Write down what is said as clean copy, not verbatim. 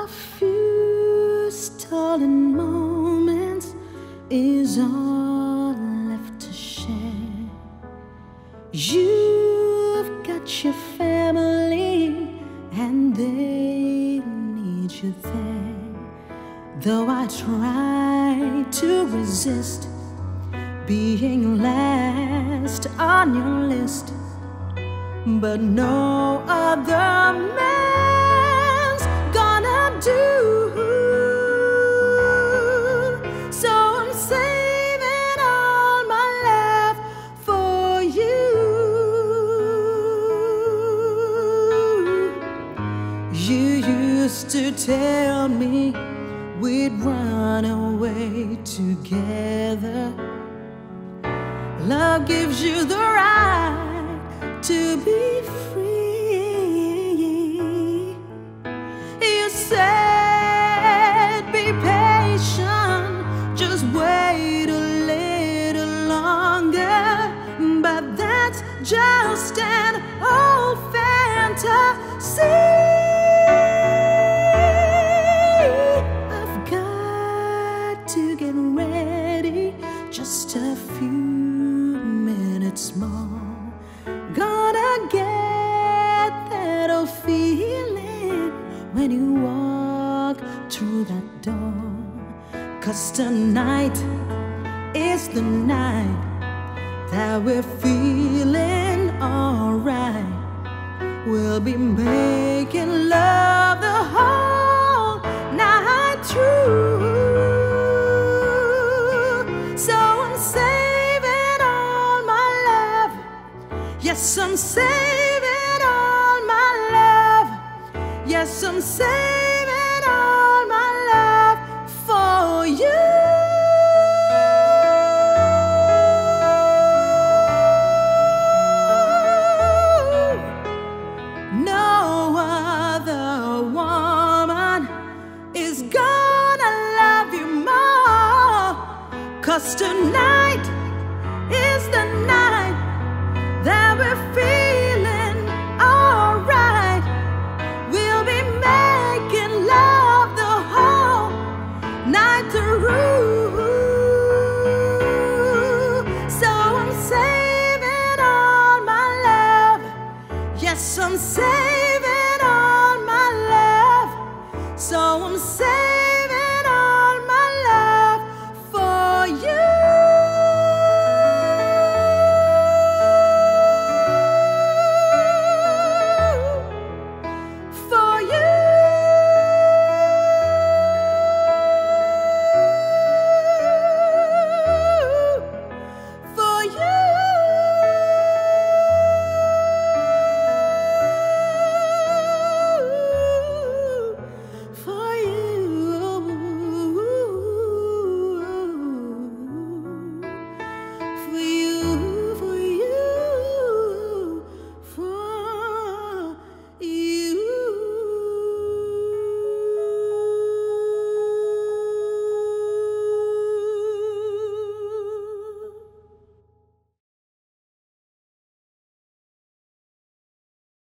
few stolen moments is all left to share. You've got your family and they need you there. Though I try to resist being last on your list, but no other man's gonna do. So I'm saving all my love for you. You used to tell me we'd run away together. Love gives you the right to be free. You said be patient, just wait a little longer, but that's just an old fantasy. I've got to get ready, just a few minutes more. Gonna get that old feeling when you walk through that door. 'Cause tonight is the night that we're feeling alright. We'll be making love the whole night through. So I'm saving all my love. Yes, I'm saving all my love. Yes, I'm saving all my love for you. No other woman is gonna love you more. 'Cause tonight is the night that we're feeling alright. We'll be making love the whole night through. So I'm saving all my love. Yes, I'm saving